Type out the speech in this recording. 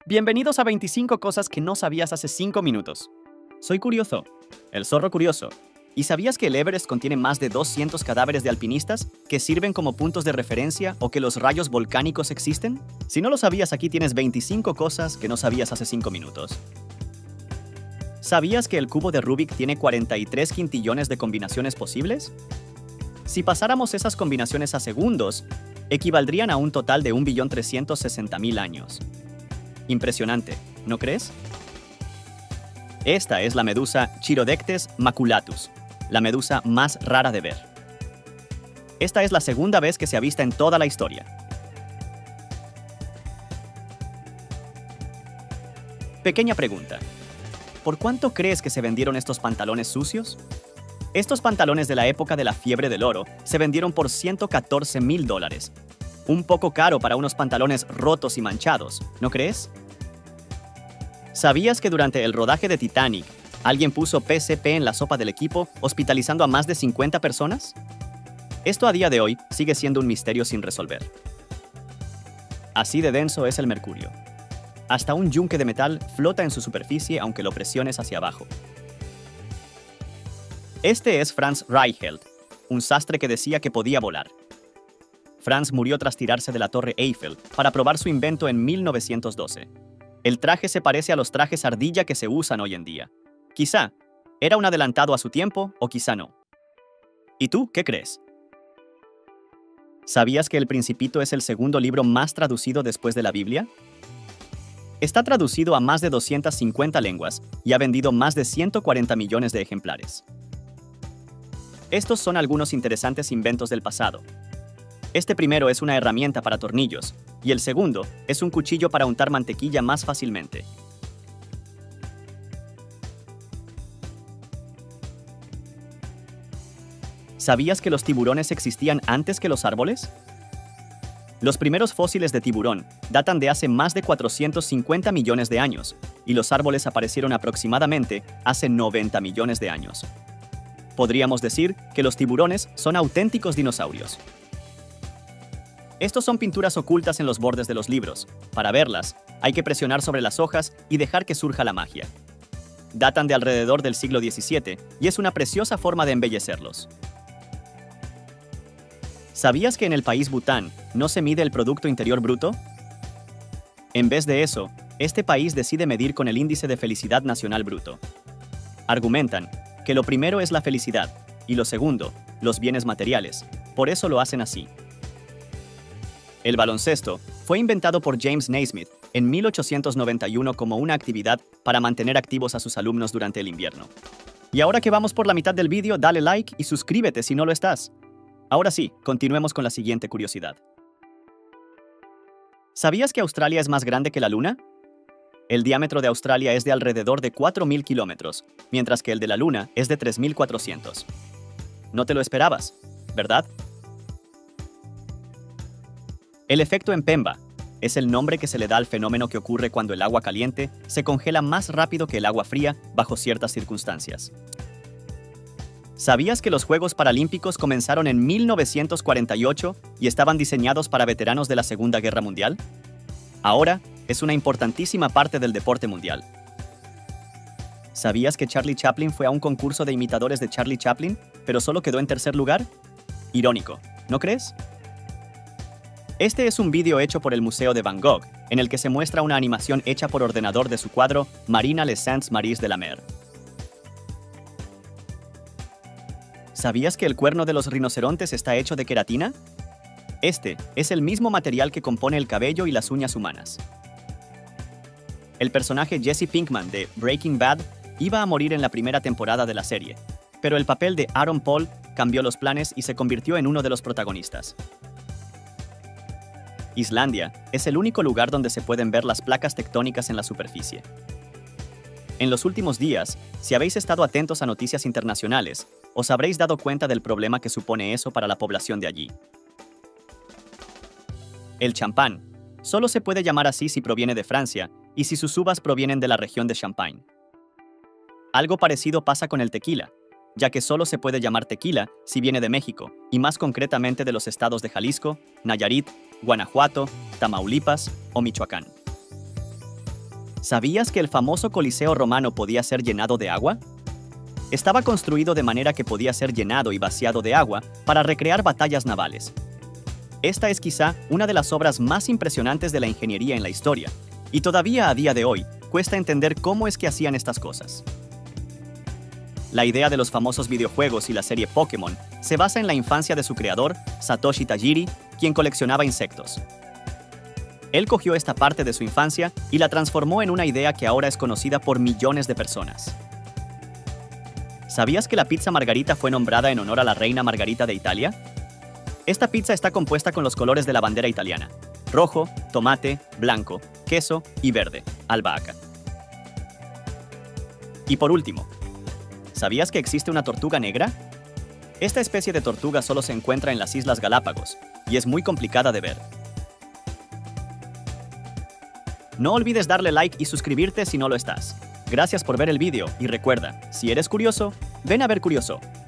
Bienvenidos a 25 cosas que no sabías hace 5 minutos. Soy Curioso, el zorro curioso. ¿Y sabías que el Everest contiene más de 200 cadáveres de alpinistas que sirven como puntos de referencia o que los rayos volcánicos existen? Si no lo sabías, aquí tienes 25 cosas que no sabías hace 5 minutos. ¿Sabías que el cubo de Rubik tiene 43 quintillones de combinaciones posibles? Si pasáramos esas combinaciones a segundos, equivaldrían a un total de 1.360.000 años. Impresionante, ¿no crees? Esta es la medusa Chirodectes maculatus, la medusa más rara de ver. Esta es la segunda vez que se avista en toda la historia. Pequeña pregunta. ¿Por cuánto crees que se vendieron estos pantalones sucios? Estos pantalones de la época de la fiebre del oro se vendieron por $114.000. Un poco caro para unos pantalones rotos y manchados, ¿no crees? ¿Sabías que durante el rodaje de Titanic, alguien puso PCP en la sopa del equipo, hospitalizando a más de 50 personas? Esto a día de hoy sigue siendo un misterio sin resolver. Así de denso es el mercurio. Hasta un yunque de metal flota en su superficie aunque lo presiones hacia abajo. Este es Franz Reichelt, un sastre que decía que podía volar. Franz murió tras tirarse de la Torre Eiffel para probar su invento en 1912. El traje se parece a los trajes ardilla que se usan hoy en día. Quizá era un adelantado a su tiempo o quizá no. ¿Y tú qué crees? ¿Sabías que El Principito es el segundo libro más traducido después de la Biblia? Está traducido a más de 250 lenguas y ha vendido más de 140 millones de ejemplares. Estos son algunos interesantes inventos del pasado. Este primero es una herramienta para tornillos, y el segundo es un cuchillo para untar mantequilla más fácilmente. ¿Sabías que los tiburones existían antes que los árboles? Los primeros fósiles de tiburón datan de hace más de 450 millones de años, y los árboles aparecieron aproximadamente hace 90 millones de años. Podríamos decir que los tiburones son auténticos dinosaurios. Estos son pinturas ocultas en los bordes de los libros. Para verlas, hay que presionar sobre las hojas y dejar que surja la magia. Datan de alrededor del siglo XVII y es una preciosa forma de embellecerlos. ¿Sabías que en el país Bután no se mide el Producto Interior Bruto? En vez de eso, este país decide medir con el Índice de Felicidad Nacional Bruto. Argumentan que lo primero es la felicidad y lo segundo, los bienes materiales. Por eso lo hacen así. El baloncesto fue inventado por James Naismith en 1891 como una actividad para mantener activos a sus alumnos durante el invierno. Y ahora que vamos por la mitad del vídeo, dale like y suscríbete si no lo estás. Ahora sí, continuemos con la siguiente curiosidad. ¿Sabías que Australia es más grande que la Luna? El diámetro de Australia es de alrededor de 4.000 kilómetros, mientras que el de la Luna es de 3.400. No te lo esperabas, ¿verdad? El efecto Mpemba es el nombre que se le da al fenómeno que ocurre cuando el agua caliente se congela más rápido que el agua fría bajo ciertas circunstancias. ¿Sabías que los Juegos Paralímpicos comenzaron en 1948 y estaban diseñados para veteranos de la Segunda Guerra Mundial? Ahora es una importantísima parte del deporte mundial. ¿Sabías que Charlie Chaplin fue a un concurso de imitadores de Charlie Chaplin, pero solo quedó en tercer lugar? Irónico, ¿no crees? Este es un vídeo hecho por el Museo de Van Gogh, en el que se muestra una animación hecha por ordenador de su cuadro Marina les Saints Maries de la Mer. ¿Sabías que el cuerno de los rinocerontes está hecho de queratina? Este es el mismo material que compone el cabello y las uñas humanas. El personaje Jesse Pinkman de Breaking Bad iba a morir en la primera temporada de la serie, pero el papel de Aaron Paul cambió los planes y se convirtió en uno de los protagonistas. Islandia es el único lugar donde se pueden ver las placas tectónicas en la superficie. En los últimos días, si habéis estado atentos a noticias internacionales, os habréis dado cuenta del problema que supone eso para la población de allí. El champán solo se puede llamar así si proviene de Francia y si sus uvas provienen de la región de Champagne. Algo parecido pasa con el tequila, ya que solo se puede llamar tequila si viene de México, y más concretamente de los estados de Jalisco, Nayarit, Guanajuato, Tamaulipas o Michoacán. ¿Sabías que el famoso Coliseo romano podía ser llenado de agua? Estaba construido de manera que podía ser llenado y vaciado de agua para recrear batallas navales. Esta es quizá una de las obras más impresionantes de la ingeniería en la historia, y todavía a día de hoy cuesta entender cómo es que hacían estas cosas. La idea de los famosos videojuegos y la serie Pokémon se basa en la infancia de su creador, Satoshi Tajiri, quien coleccionaba insectos. Él cogió esta parte de su infancia y la transformó en una idea que ahora es conocida por millones de personas. ¿Sabías que la pizza Margarita fue nombrada en honor a la reina Margarita de Italia? Esta pizza está compuesta con los colores de la bandera italiana: rojo, tomate, blanco, queso y verde, albahaca. Y por último, ¿sabías que existe una tortuga negra? Esta especie de tortuga solo se encuentra en las Islas Galápagos y es muy complicada de ver. No olvides darle like y suscribirte si no lo estás. Gracias por ver el vídeo y recuerda, si eres curioso, ven a ver Curioso.